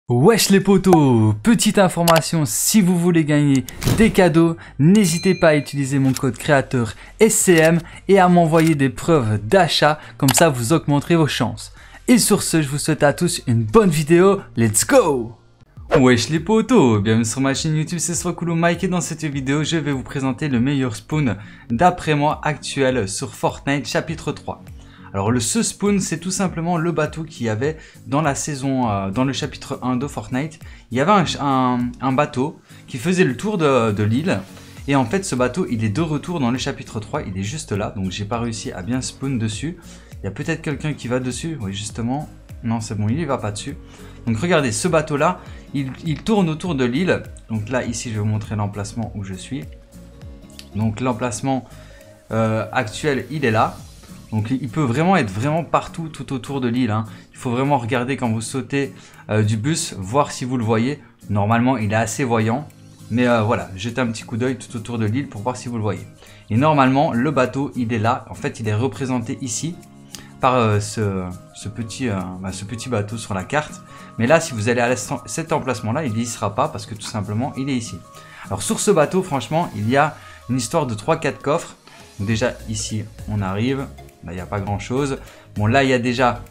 Wesh les potos, petite information, si vous voulez gagner des cadeaux, n'hésitez pas à utiliser mon code créateur SCM et à m'envoyer des preuves d'achat, comme ça vous augmenterez vos chances. Et sur ce, je vous souhaite à tous une bonne vidéo, let's go! Wesh les potos, bienvenue sur ma chaîne YouTube, c'est Swakulu Mike et dans cette vidéo, je vais vous présenter le meilleur spawn d'après moi actuel sur Fortnite chapitre 3. Alors ce spawn, c'est tout simplement le bateau qu'il y avait dans la saison, dans le chapitre 1 de Fortnite. Il y avait un bateau qui faisait le tour de l'île. Et en fait, ce bateau, il est de retour dans le chapitre 3. Il est juste là, donc j'ai pas réussi à bien spawn dessus. Il y a peut-être quelqu'un qui va dessus. Oui, justement. Non, c'est bon, il y va pas dessus. Donc regardez, ce bateau-là, il tourne autour de l'île. Donc là, ici, je vais vous montrer l'emplacement où je suis. Donc l'emplacement actuel, il est là. Donc il peut vraiment être partout tout autour de l'île. Hein. Il faut vraiment regarder quand vous sautez du bus, voir si vous le voyez. Normalement il est assez voyant. Mais voilà, jetez un petit coup d'œil tout autour de l'île pour voir si vous le voyez. Et normalement le bateau il est là. En fait il est représenté ici par ce petit bateau sur la carte. Mais là si vous allez à cet emplacement là, il n'y sera pas parce que tout simplement il est ici. Alors sur ce bateau franchement il y a une histoire de 3-4 coffres. Donc, déjà ici on arrive. Là, il n'y a pas grand chose. Bon, là, il y a déjà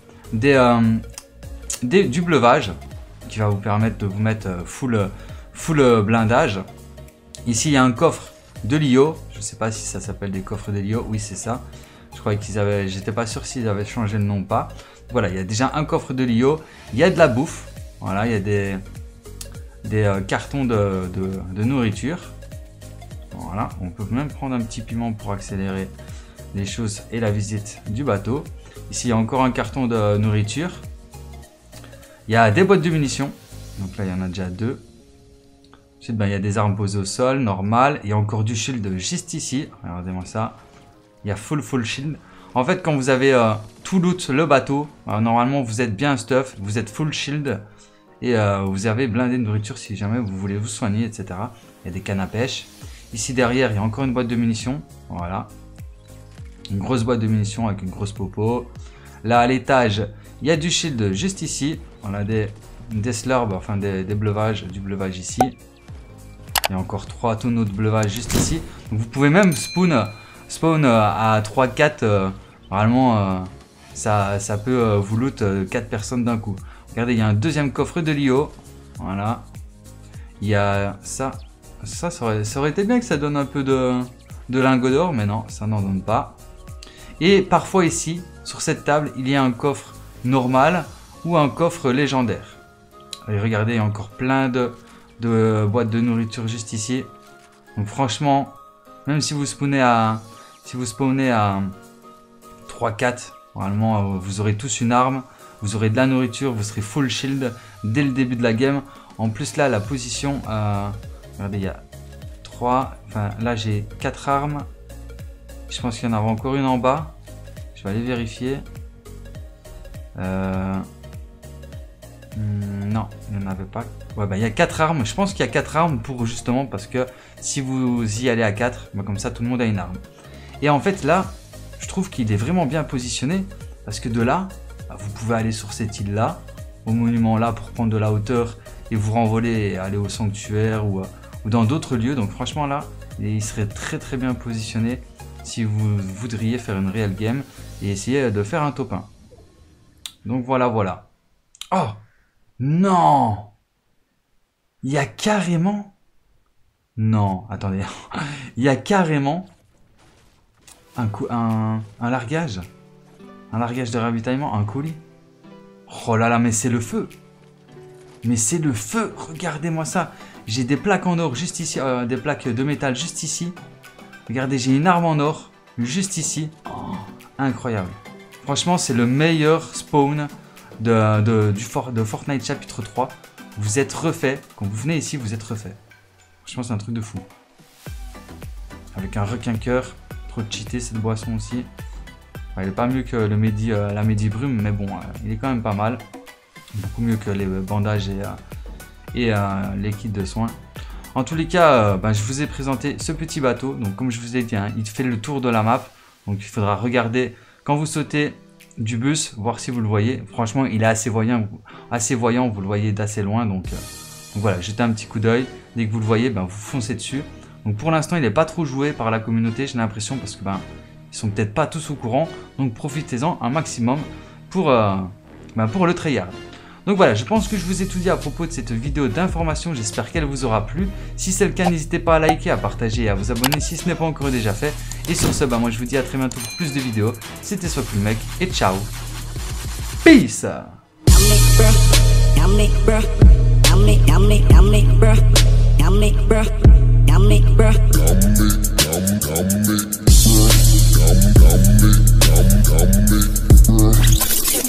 du bleuvage qui va vous permettre de vous mettre full blindage. Ici, il y a un coffre de Lio. Je ne sais pas si ça s'appelle des coffres de Lio. Oui, c'est ça. Je croyais qu'ils avaient. J'étais pas sûr s'ils avaient changé le nom ou pas. Voilà, il y a déjà un coffre de Lio. Il y a de la bouffe. Voilà, il y a des cartons de nourriture. Voilà, on peut même prendre un petit piment pour accélérer les choses et la visite du bateau. Ici il y a encore un carton de nourriture. Il y a des boîtes de munitions. Donc là il y en a déjà deux. Ensuite il y a des armes posées au sol, normal. Il y a encore du shield juste ici. Regardez-moi ça. Il y a full shield. En fait quand vous avez tout loot le bateau, normalement vous êtes bien stuff, vous êtes full shield. Et vous avez blindé de nourriture si jamais vous voulez vous soigner, etc. Il y a des cannes à pêche. Ici derrière il y a encore une boîte de munitions. Voilà. Une grosse boîte de munitions avec une grosse popo. Là à l'étage, il y a du shield juste ici. On a des slurps, enfin des bleuvages, du bleuvage ici. Il y a encore 3 tonneaux de bleuvage juste ici. Donc vous pouvez même spawn à 3-4. Normalement, ça peut vous loot 4 personnes d'un coup. Regardez, il y a un deuxième coffre de Lio. Voilà. Il y a ça. Ça aurait été bien que ça donne un peu de lingots d'or, mais non, ça n'en donne pas. Et parfois ici, sur cette table, il y a un coffre normal ou un coffre légendaire. Et regardez, il y a encore plein de boîtes de nourriture juste ici. Donc franchement, même si vous spawnez à 3-4, normalement vous aurez tous une arme, vous aurez de la nourriture, vous serez full shield dès le début de la game. En plus là, la position, regardez, il y a 3, enfin là j'ai 4 armes. Je pense qu'il y en avait encore une en bas. Je vais aller vérifier. Non, il n'y en avait pas. Ouais, il y a 4 armes. Je pense qu'il y a 4 armes pour justement parce que si vous y allez à 4, comme ça tout le monde a une arme. Et en fait là, je trouve qu'il est vraiment bien positionné parce que de là, vous pouvez aller sur cette île là, au monument là pour prendre de la hauteur et vous renvoler et aller au sanctuaire ou dans d'autres lieux. Donc franchement là, il serait très bien positionné si vous voudriez faire une réelle game et essayer de faire un top 1. Donc voilà. Oh non, il y a carrément... Non, attendez. Il y a carrément un largage. Un largage de ravitaillement, un colis. Oh là là, mais c'est le feu. Mais c'est le feu, regardez-moi ça. J'ai des plaques en or juste ici, des plaques de métal juste ici. Regardez, j'ai une arme en or juste ici. Oh, incroyable. Franchement, c'est le meilleur spawn de Fortnite chapitre 3. Vous êtes refait. Quand vous venez ici, vous êtes refait. Franchement, c'est un truc de fou. Avec un requin cœur. Trop cheaté cette boisson aussi. Elle n'est pas mieux que la Medi Brume, mais bon, il est quand même pas mal. Beaucoup mieux que les bandages et les kits de soins. En tous les cas, je vous ai présenté ce petit bateau. Donc comme je vous ai dit, il fait le tour de la map. Donc il faudra regarder quand vous sautez du bus, voir si vous le voyez. Franchement, il est assez voyant. assez voyant, vous le voyez d'assez loin. Donc voilà, jetez un petit coup d'œil. Dès que vous le voyez, ben, vous foncez dessus. Donc pour l'instant, il n'est pas trop joué par la communauté, j'ai l'impression, parce que ben, ils sont peut-être pas tous au courant. Donc profitez-en un maximum pour le tryhard. Donc voilà, je pense que je vous ai tout dit à propos de cette vidéo d'information. J'espère qu'elle vous aura plu. Si c'est le cas, n'hésitez pas à liker, à partager et à vous abonner si ce n'est pas encore déjà fait. Et sur ce, ben, moi je vous dis à très bientôt pour plus de vidéos. C'était SwapCoolMec et ciao. Peace.